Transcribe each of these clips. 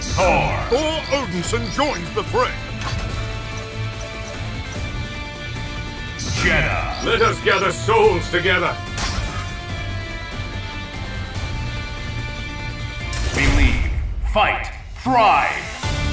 Thor Odinson joins the fray. Jedah. Let us gather souls together. Believe, fight, thrive.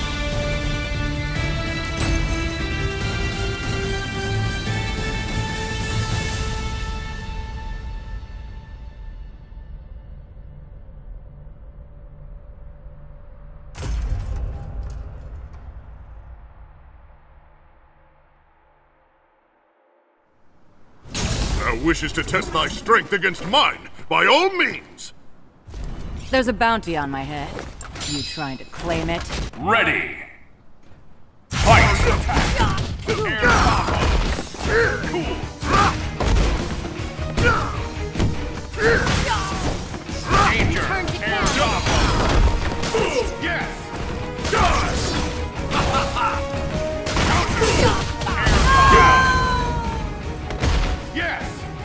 Thou wishes to test thy strength against mine, by all means! There's a bounty on my head. You trying to claim it? Ready. Fight. Air combo. Cool. Danger. Air combo. Yes. Dodge. Counter. Air combo. Yes.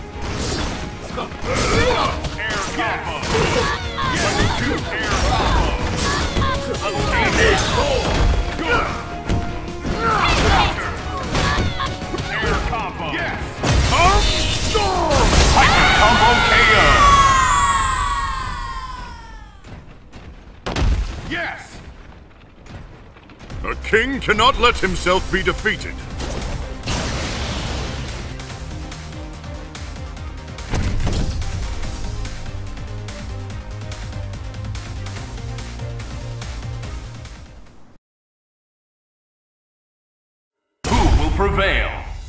Air combo. Yes. Air combo. Danger. Good. Counter. Air combo. Yes. Hyper combo KO. Yes. A king cannot let himself be defeated. Who will prevail?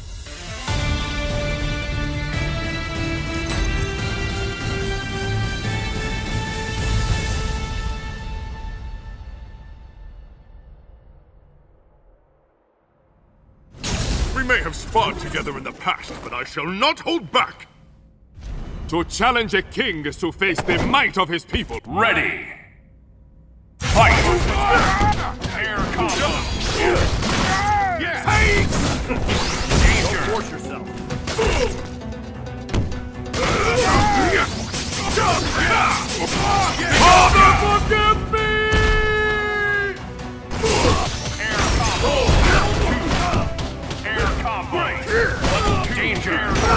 We may have sparred together in the past, but I shall not hold back! To challenge a king is to face the might of his people. Ready. Fight. Air combo. Yes. Danger. Force yourself. Forgive me! Air combo. Air combo. Danger.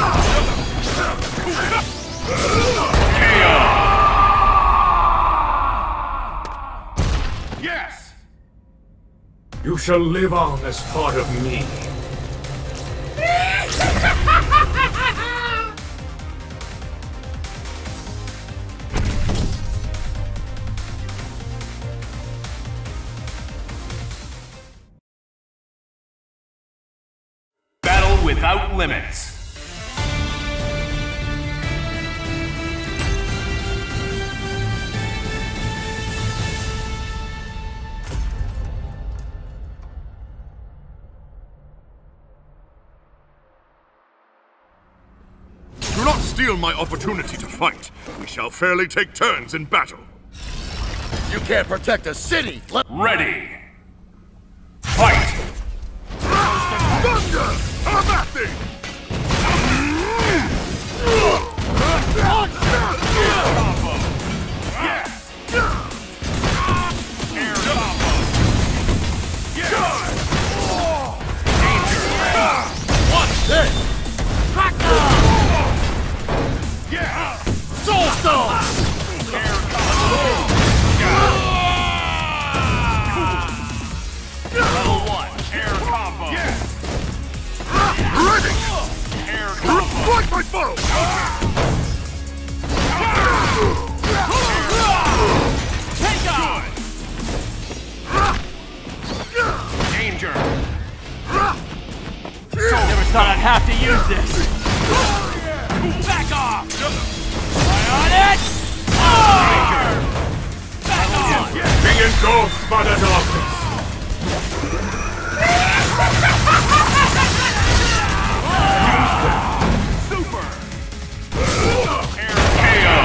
KO. Yes. You shall live on as part of me. Battle without limits. Do not steal my opportunity to fight. We shall fairly take turns in battle. You can't protect a city! Ready. Fight. Thunder! Have at thee! Combo. Yes. Air combo. Yes. Danger. What's this? Yes. Soul Stone! Air combo. Level 1. Air combo. Yes. Ready! Air combo. Strike my foe! Take on. Danger. Never thought I'd have to use this. Back off. On it! Back off. Be engulfed by the darkness. Super. Air KO.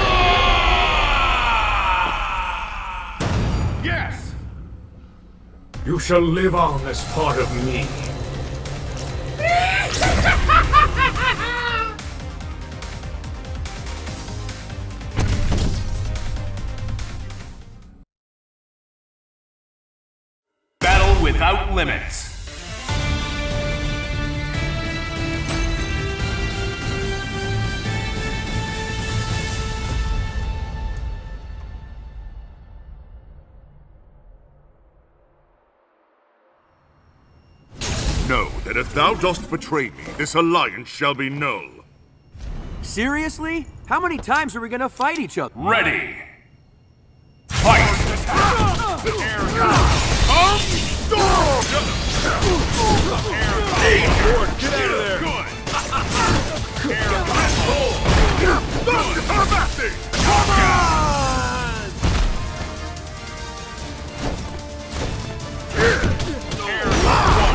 Yes. You shall live on as part of me. without limits. Know that if thou dost betray me, this alliance shall be null. Seriously? How many times are we gonna fight each other? Ready. Fight! Air combo! Hey, Thor, get out of there! Good! Air combo! Have at thee! Come on! Air combo!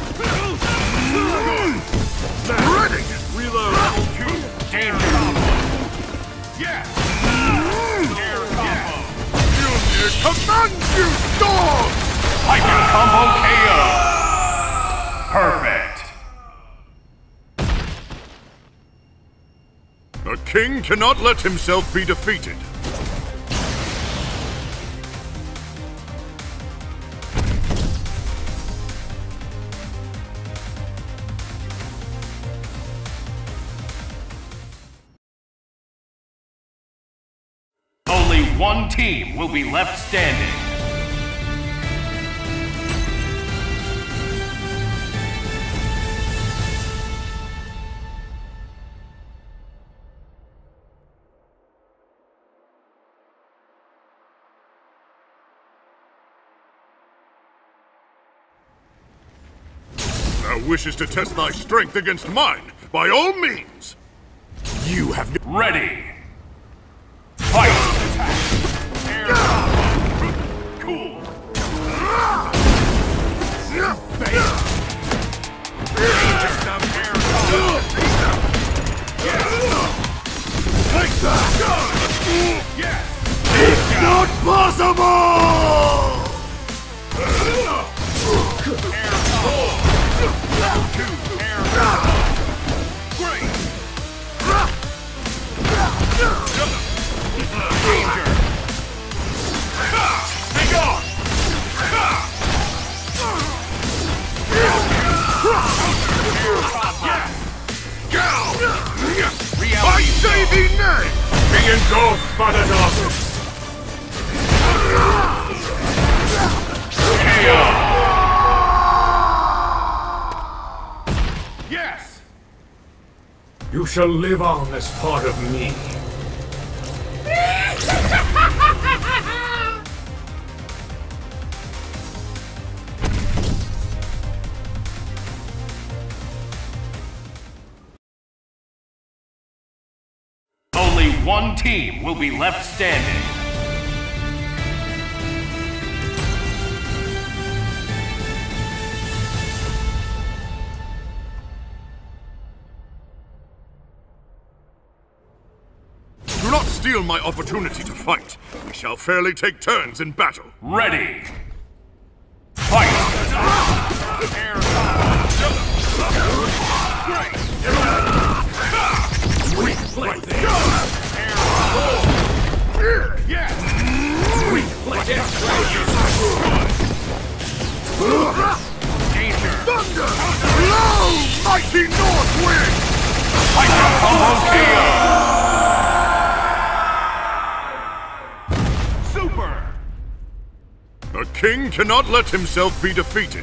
Ready! Reload! Level 2! Danger combo! Yes! Air combo! Mjolnir commands you, dog! Hyper combo KO! Perfect! A king cannot let himself be defeated. Only one team will be left standing. Thou wishes to test thy strength against mine, by all means! You have no— Ready. Fight! Air combo! Cool! Danger! Air combo! Yes! Take that! Yes! It's not possible! Air combo! Level 2! Air combo! Great! Danger! Stay on! I say thee nay! Be engulfed by the darkness! KO! Yes! You shall live on as part of me. Only one team will be left standing. Do not steal my opportunity to fight. We shall fairly take turns in battle. Ready. Fight! Air combo! Great! Weak like this! Air combo! Yes! Weak like this! Danger! Thunder! Blow, mighty North Wind! Hyper combo KO! Super! A king cannot let himself be defeated.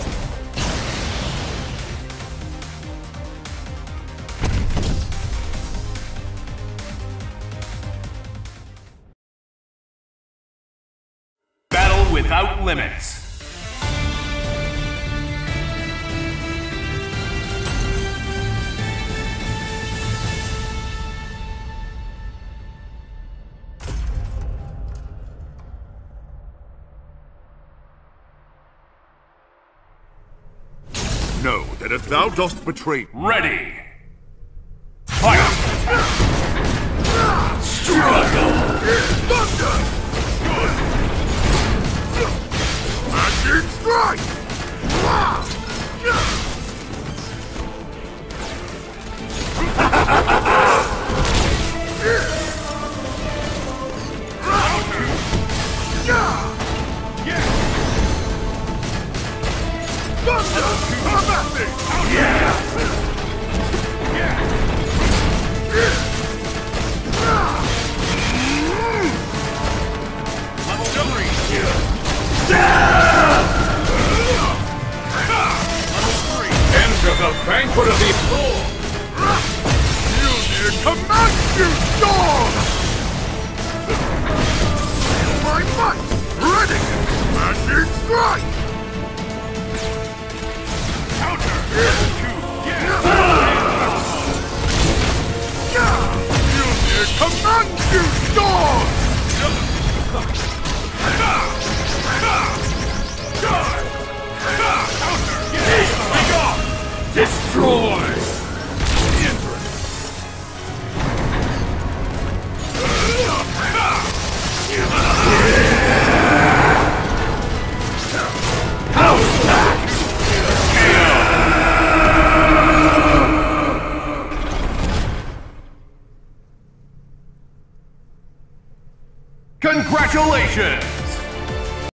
Battle without limits. Know that if thou dost betray me, Ready. Fight! Thunder! Magic strike! Come at me! Level 3. Enter the banquet of the Thor! You command you, dog! My might! Ready! Smashing strike! Counter. You command you, dog! Destroy! Congratulations!